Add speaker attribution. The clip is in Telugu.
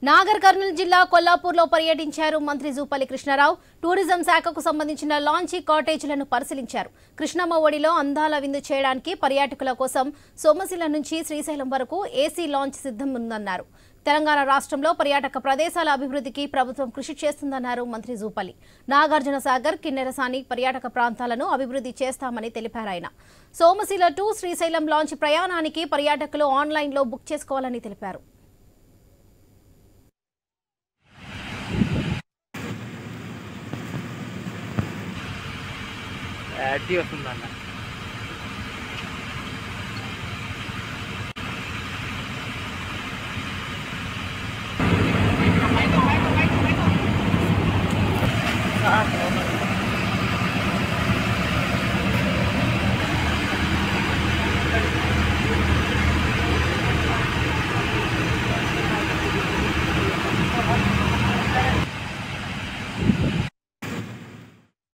Speaker 1: నాగర్ కర్నూలు జిల్లా కొల్లాపూర్లో పర్యటించారు మంత్రి జూపల్లి కృష్ణారావు. టూరిజం శాఖకు సంబంధించిన లాంచీ కాటేజీలను పరిశీలించారు. కృష్ణమ్మ ఒడిలో అందాల విందు చేయడానికి పర్యాటకుల కోసం సోమశిల నుంచి శ్రీశైలం వరకు ఏసీ లాంచ్ సిద్ధం ఉందన్నారు. తెలంగాణ రాష్ట్రంలో పర్యాటక ప్రదేశాల అభివృద్ధికి ప్రభుత్వం కృషి చేస్తుందన్నారు మంత్రి జూపల్లి. నాగార్జున సాగర్, కిన్నెరసాని పర్యాటక ప్రాంతాలను అభివృద్ధి చేస్తామని తెలిపారు ఆయన. సోమశిల టు శ్రీశైలం లాంచ్ ప్రయాణానికి పర్యాటకులు ఆన్లైన్లో బుక్ చేసుకోవాలని తెలిపారు.
Speaker 2: యాడ్ వస్తుందన్న.